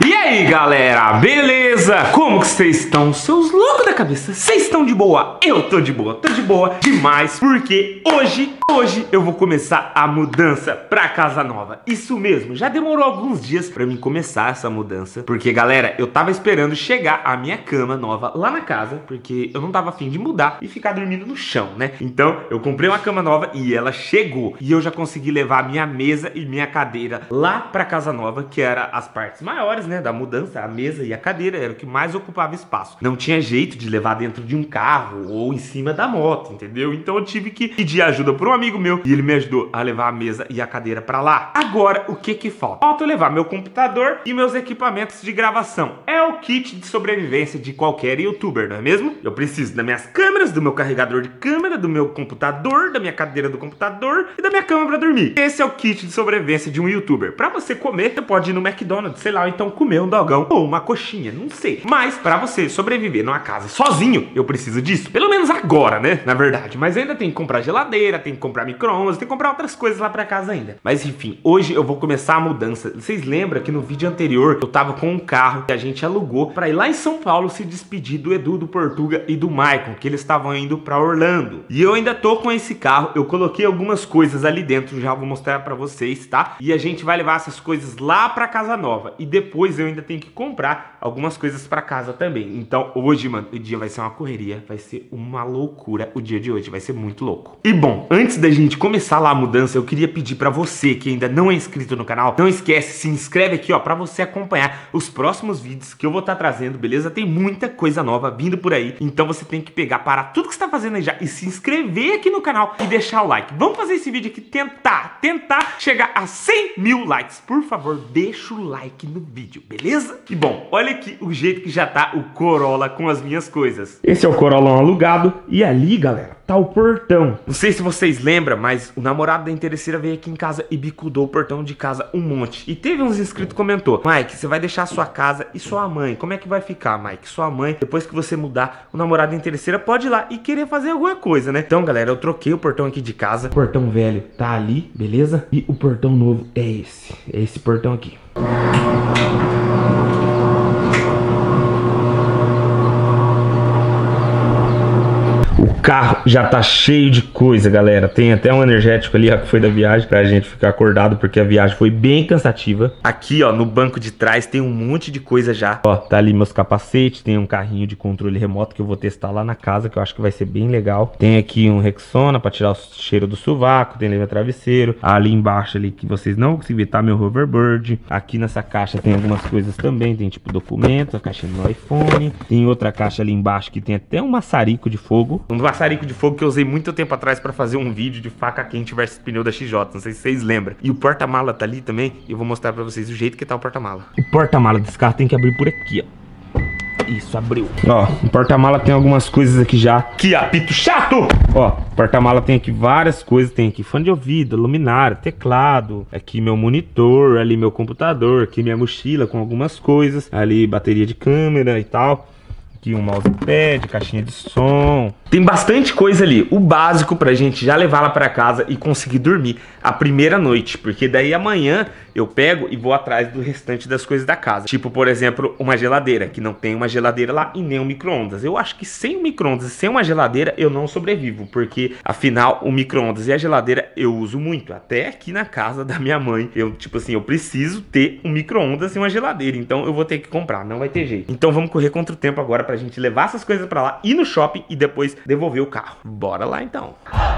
E aí galera, beleza? Como que vocês estão? Seus loucos da cabeça, vocês estão de boa? Eu tô de boa demais, porque hoje eu vou começar a mudança pra casa nova. Isso mesmo, já demorou alguns dias pra mim começar essa mudança, porque galera, eu tava esperando chegar a minha cama nova lá na casa, porque eu não tava afim de mudar e ficar dormindo no chão, né? Então eu comprei uma cama nova e ela chegou, e eu já consegui levar a minha mesa e minha cadeira lá pra casa nova, que era as partes maiores, né, da mudança. A mesa e a cadeira era o que mais ocupava espaço. Não tinha jeito de levar dentro de um carro ou em cima da moto, entendeu? Então eu tive que pedir ajuda por um amigo meu e ele me ajudou a levar a mesa e a cadeira pra lá. Agora, o que falta? Falta eu levar meu computador e meus equipamentos de gravação. É o kit de sobrevivência de qualquer youtuber, não é mesmo? Eu preciso das minhas câmeras, do meu carregador de câmera, do meu computador, da minha cadeira do computador e da minha cama pra dormir. Esse é o kit de sobrevivência de um youtuber. Pra você comer, você pode ir no McDonald's, sei lá, ou então comer um dogão ou uma coxinha, não sei. Mas pra você sobreviver numa casa sozinho, eu preciso disso. Pelo menos agora, né? Na verdade. Mas ainda tem que comprar geladeira, tem que comprar micro-ondas, tem que comprar outras coisas lá pra casa ainda. Mas enfim, hoje eu vou começar a mudança. Vocês lembram que no vídeo anterior eu tava com um carro que a gente alugou pra ir lá em São Paulo se despedir do Edu, do Portuga e do Maicon, que eles estavam indo pra Orlando. E eu ainda tô com esse carro, eu coloquei algumas coisas ali dentro, já vou mostrar pra vocês, tá? E a gente vai levar essas coisas lá pra casa nova. E depois eu ainda tenho que comprar algumas coisas pra casa também. Então hoje, mano, o dia vai ser uma correria, vai ser uma loucura. O dia de hoje vai ser muito louco. E bom, antes da gente começar lá a mudança, eu queria pedir pra você que ainda não é inscrito no canal, não esquece, se inscreve aqui, ó, pra você acompanhar os próximos vídeos que eu vou estar trazendo, beleza? Tem muita coisa nova vindo por aí, então você tem que pegar, parar tudo que você tá fazendo aí já e se inscrever aqui no canal e deixar o like. Vamos fazer esse vídeo aqui, tentar chegar a 100 mil likes. Por favor, deixa o like no vídeo, beleza? E bom, olha aqui o jeito que já tá o Corolla com as minhas coisas. Esse é o Corolla alugado e ali, galera, tá o portão. Não sei se vocês lembram, mas o namorado da interesseira veio aqui em casa e bicudou o portão de casa um monte. E teve uns inscritos que comentou: Mike, você vai deixar a sua casa e sua mãe, como é que vai ficar, Mike? Sua mãe, depois que você mudar, o namorado da interesseira pode ir lá e querer fazer alguma coisa, né? Então, galera, eu troquei o portão aqui de casa. O portão velho tá ali, beleza? E o portão novo é esse portão aqui. O carro já tá cheio de coisa, galera. Tem até um energético ali, ó, que foi da viagem, pra gente ficar acordado, porque a viagem foi bem cansativa. Aqui, ó, no banco de trás tem um monte de coisa já. Ó, tá ali meus capacetes, tem um carrinho de controle remoto que eu vou testar lá na casa, que eu acho que vai ser bem legal. Tem aqui um Rexona pra tirar o cheiro do sovaco, tem leva travesseiro. Ali embaixo ali, que vocês não conseguem ver, tá meu hoverboard. Aqui nessa caixa tem algumas coisas também, tem tipo documentos, a caixa do iPhone. Tem outra caixa ali embaixo que tem até um maçarico de fogo. Um maçarico de fogo que eu usei muito tempo atrás pra fazer um vídeo de faca quente versus pneu da XJ, não sei se vocês lembram. E o porta-mala tá ali também, e eu vou mostrar pra vocês o jeito que tá o porta-mala. O porta-mala desse carro tem que abrir por aqui, ó. Isso, abriu. Ó, o porta-mala tem algumas coisas aqui já. Que apito chato! Ó, o porta-mala tem aqui várias coisas. Tem aqui fone de ouvido, luminária, teclado. Aqui meu monitor, ali meu computador. Aqui minha mochila com algumas coisas. Ali bateria de câmera e tal. Aqui um mousepad, caixinha de som. Tem bastante coisa ali, o básico pra gente já levar lá pra casa e conseguir dormir a primeira noite, porque daí amanhã eu pego e vou atrás do restante das coisas da casa. Tipo, por exemplo, uma geladeira, que não tem uma geladeira lá e nem um micro-ondas. Eu acho que sem um micro-ondas e sem uma geladeira eu não sobrevivo, porque afinal o micro-ondas e a geladeira eu uso muito. Até aqui na casa da minha mãe, eu tipo assim, eu preciso ter um micro-ondas e uma geladeira, então eu vou ter que comprar, não vai ter jeito. Então vamos correr contra o tempo agora pra gente levar essas coisas pra lá, ir no shopping e depois devolver o carro. Bora lá então.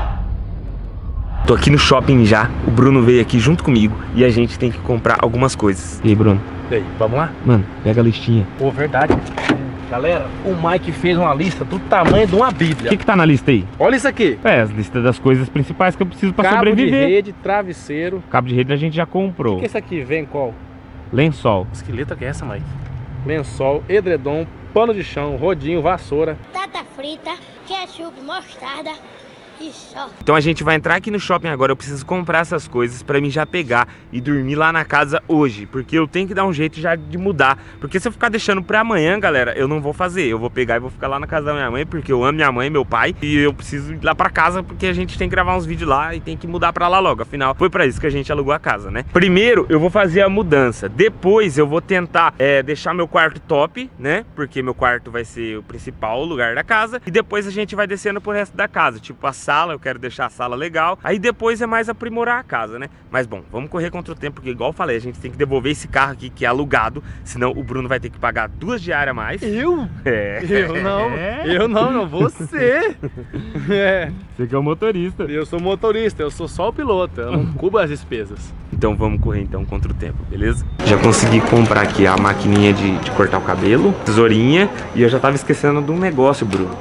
Tô aqui no shopping já, o Bruno veio aqui junto comigo e a gente tem que comprar algumas coisas. E aí, Bruno? E aí, vamos lá? Mano, pega a listinha. Pô, verdade. Galera, o Mike fez uma lista do tamanho de uma bíblia. O que tá na lista aí? Olha isso aqui. É, as listas das coisas principais que eu preciso pra sobreviver. Cabo de rede, travesseiro. Cabo de rede a gente já comprou. O que é isso aqui? Vem qual? Lençol. Esqueleto que é essa, Mike? Lençol, edredom, pano de chão, rodinho, vassoura. Batata frita, ketchup, mostarda, Então a gente vai entrar aqui no shopping agora. Eu preciso comprar essas coisas pra mim já pegar e dormir lá na casa hoje, porque eu tenho que dar um jeito já de mudar. Porque se eu ficar deixando pra amanhã, galera, eu não vou fazer. Eu vou pegar e vou ficar lá na casa da minha mãe, porque eu amo minha mãe, meu pai, e eu preciso ir lá pra casa, porque a gente tem que gravar uns vídeos lá e tem que mudar pra lá logo. Afinal, foi pra isso que a gente alugou a casa, né? Primeiro eu vou fazer a mudança, depois eu vou tentar deixar meu quarto top, né? Porque meu quarto vai ser o principal lugar da casa, e depois a gente vai descendo pro resto da casa. Tipo a sala, eu quero deixar a sala legal, aí depois é mais aprimorar a casa, né? Mas bom, vamos correr contra o tempo, porque igual eu falei, a gente tem que devolver esse carro aqui que é alugado, senão o Bruno vai ter que pagar 2 diárias a mais. Eu? É. Eu não, você. Você que é o motorista. Eu sou motorista, eu sou só o piloto, eu não cubro as despesas. Então vamos correr então contra o tempo, beleza? Já consegui comprar aqui a maquininha de cortar o cabelo, tesourinha, e eu já tava esquecendo de um negócio, Bruno.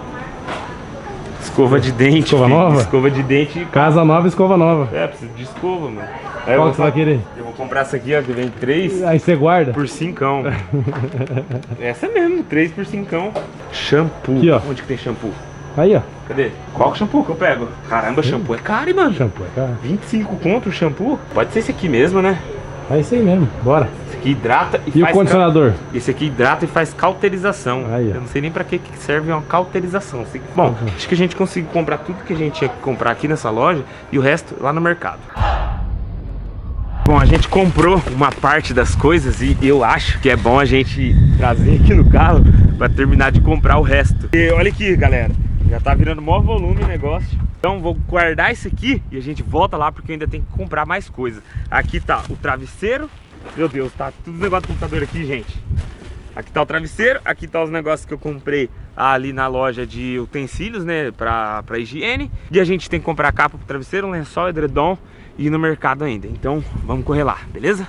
Escova de dente. Escova nova? Escova de dente. Casa nova, escova nova. É, preciso de escova, mano. Qual que você vai querer? Eu vou comprar essa aqui, ó, que vem 3 Aí você guarda? por 5. Essa mesmo, 3 por 5. Shampoo. Aqui, ó. Onde que tem shampoo? Aí, ó. Cadê? Qual shampoo que eu pego? Caramba, shampoo é caro, hein, mano? Shampoo é caro. 25 conto o shampoo? Pode ser esse aqui mesmo, né? É isso aí mesmo, bora. Esse aqui hidrata e E faz... o condicionador? Esse aqui hidrata e faz cauterização. Aí, ó. Eu não sei nem pra que serve uma cauterização. Bom, acho que a gente conseguiu comprar tudo que a gente tinha que comprar aqui nessa loja e o resto lá no mercado. Bom, a gente comprou uma parte das coisas e eu acho que é bom a gente trazer aqui no carro pra terminar de comprar o resto. E olha aqui, galera, já tá virando maior volume o negócio. Então vou guardar isso aqui e a gente volta lá porque eu ainda tenho que comprar mais coisas. Aqui tá o travesseiro. Meu Deus, tá tudo negócio do computador aqui, gente. Aqui tá o travesseiro, aqui tá os negócios que eu comprei ali na loja de utensílios, né, pra higiene. E a gente tem que comprar capa pro travesseiro, um lençol, edredom e ir no mercado ainda. Então vamos correr lá, beleza?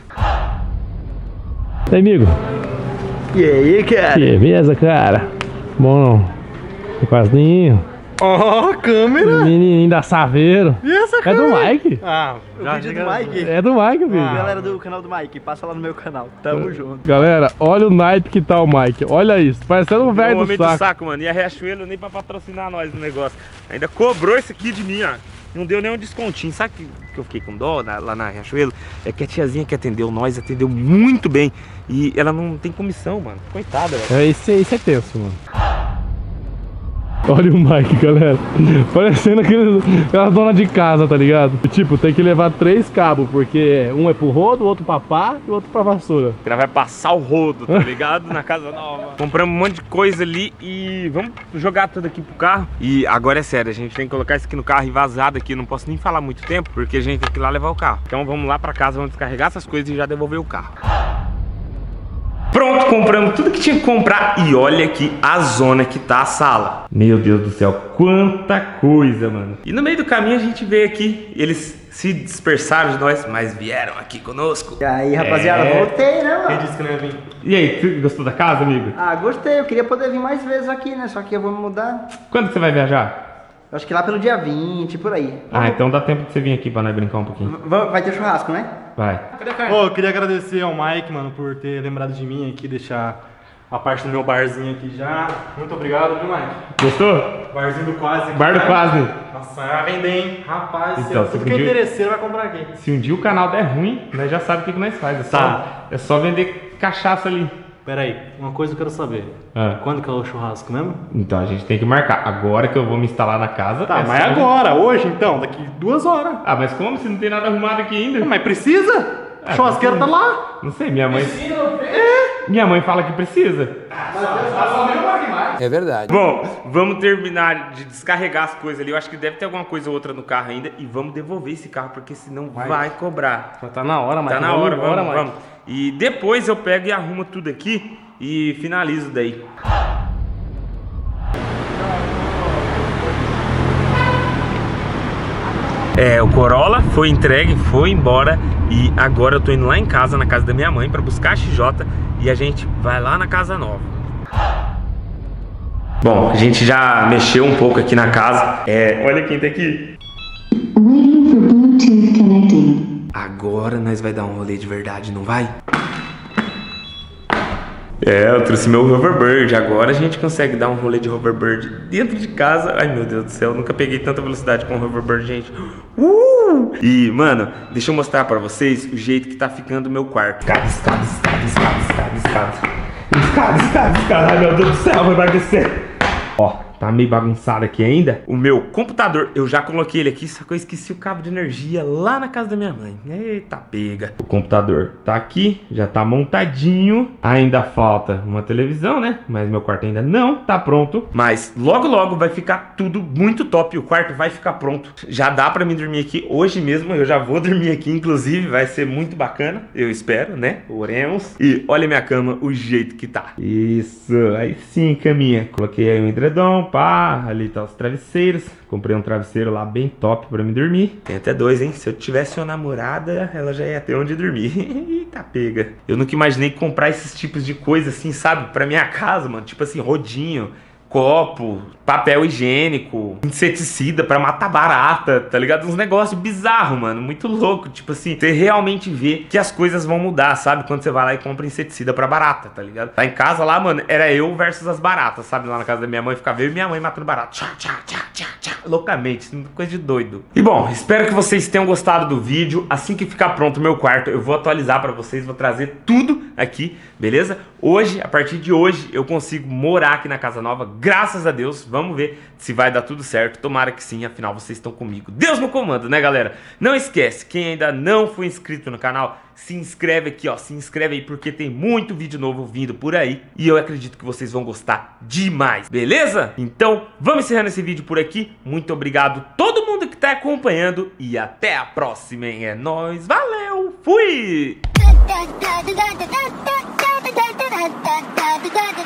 E aí, amigo? E aí, cara? Beleza, cara? Bom, quasinho. Ó, câmera! Menininho da Saveiro. E essa É câmera? do Mike. Ah, o vídeo do Mike. É do Mike, filho. Galera do canal do Mike, passa lá no meu canal. Tamo junto. Galera, olha o naipe que tá o Mike. Olha isso, parecendo um velho do Homem saco. mano. E a Riachuelo nem pra patrocinar nós no negócio. Ainda cobrou isso aqui de mim, ó. Não deu nenhum descontinho. Sabe que eu fiquei com dó lá na Riachuelo? É que a tiazinha que atendeu nós atendeu muito bem. E ela não tem comissão, mano. Coitada, velho. Isso é tenso, mano. Olha o Mike, galera. Parecendo aquela dona de casa, tá ligado? Tipo, tem que levar 3 cabos, porque um é pro rodo, o outro pra pá e o outro pra vassoura. Ela vai passar o rodo, tá ligado? Na casa nova. Compramos um monte de coisa ali e vamos jogar tudo aqui pro carro. E agora é sério, a gente tem que colocar isso aqui no carro e vazar daqui. Não posso nem falar muito tempo, porque a gente tem que ir lá levar o carro. Então vamos lá pra casa, vamos descarregar essas coisas e já devolver o carro. Pronto, compramos tudo que tinha que comprar e olha aqui a zona que tá a sala. Meu Deus do céu, quanta coisa, mano. E no meio do caminho a gente veio aqui, eles se dispersaram de nós, mas vieram aqui conosco. E aí, rapaziada, voltei, né, mano? Quem disse que não ia vir? E aí, você gostou da casa, amigo? Ah, gostei. Eu queria poder vir mais vezes aqui, né? Só que eu vou me mudar. Quando você vai viajar? Eu acho que lá pelo dia 20, por aí. Ah, então dá tempo de você vir aqui pra nós brincar um pouquinho. Vai ter churrasco, né? Vai. Pô, eu queria agradecer ao Mike, mano, por ter lembrado de mim aqui, deixar a parte do meu barzinho aqui já. Muito obrigado, viu, Mike? Gostou? Barzinho do Quase. Bar do Quase. Nossa, vai vender, hein? Rapaz, Então, tudo se que é podia- interesseiro vai comprar aqui. Se um dia o canal der ruim, nós já sabemos o que nós faz. É só vender cachaça ali. Pera aí, uma coisa eu quero saber. Ah. Quando que é o churrasco mesmo? Então a gente tem que marcar. Agora que eu vou me instalar na casa. Tá, é mas só- agora, hoje então, daqui 2 horas. Ah, mas como se não tem nada arrumado aqui ainda? Mas precisa? A churrasqueira tá lá. Não sei, minha mãe. Minha mãe fala que precisa. É verdade. Bom, vamos terminar de descarregar as coisas ali. Eu acho que deve ter alguma coisa ou outra no carro ainda. E vamos devolver esse carro, porque senão vai cobrar. Já tá na hora, Mike. Tá na hora, embora, vamos, Mike. vamos. E depois eu pego e arrumo tudo aqui e finalizo daí. O Corolla foi entregue, foi embora e agora eu tô indo lá em casa, na casa da minha mãe, pra buscar a XJ e a gente vai lá na casa nova. Bom, a gente já mexeu um pouco aqui na casa. Olha quem tá aqui. Waiting for Bluetooth connecting. Agora nós vai dar um rolê de verdade, não vai? É, eu trouxe meu hoverbird. Agora a gente consegue dar um rolê de hoverbird dentro de casa. Ai, meu Deus do céu, eu nunca peguei tanta velocidade com o hoverbird, gente. E, mano, deixa eu mostrar pra vocês o jeito que tá ficando o meu quarto. Escada. Ai, meu Deus do céu, vai descer. Ó, tá meio bagunçado aqui ainda. O meu computador, eu já coloquei ele aqui, só que eu esqueci o cabo de energia lá na casa da minha mãe. Eita, pega. O computador tá aqui, já tá montadinho. Ainda falta uma televisão, né? Mas meu quarto ainda não tá pronto. Mas logo, logo vai ficar tudo muito top. O quarto vai ficar pronto. Já dá pra mim dormir aqui hoje mesmo. Eu já vou dormir aqui, inclusive. Vai ser muito bacana. Eu espero, né? Oremos. E olha minha cama, o jeito que tá. Isso, aí sim, caminha. Coloquei aí um edredom, pá. Ali tá os travesseiros. Comprei um travesseiro lá bem top pra me dormir. Tem até dois, hein? Se eu tivesse uma namorada, ela já ia ter onde dormir. Eita, pega. Eu nunca imaginei comprar esses tipos de coisa assim, sabe? Pra minha casa, mano. Tipo assim, rodinho, copo, papel higiênico, inseticida pra matar barata, tá ligado? Uns negócios bizarros, mano, muito louco. Tipo assim, você realmente vê que as coisas vão mudar, sabe? Quando você vai lá e compra inseticida pra barata, tá ligado? Lá em casa, lá, mano, era eu versus as baratas, sabe? Lá na casa da minha mãe, ficava eu e minha mãe matando barata. Tchá, loucamente, coisa de doido. E bom, espero que vocês tenham gostado do vídeo. Assim que ficar pronto o meu quarto, eu vou atualizar pra vocês, vou trazer tudo aqui, beleza? Hoje, a partir de hoje, eu consigo morar aqui na casa nova, graças a Deus. Vamos ver se vai dar tudo certo. Tomara que sim, afinal vocês estão comigo. Deus no comando, né, galera? Não esquece, quem ainda não foi inscrito no canal, se inscreve aqui, ó. Se inscreve aí porque tem muito vídeo novo vindo por aí. E eu acredito que vocês vão gostar demais, beleza? Então, vamos encerrando esse vídeo por aqui. Muito obrigado a todo mundo que tá acompanhando. E até a próxima, hein? É nóis, valeu, fui!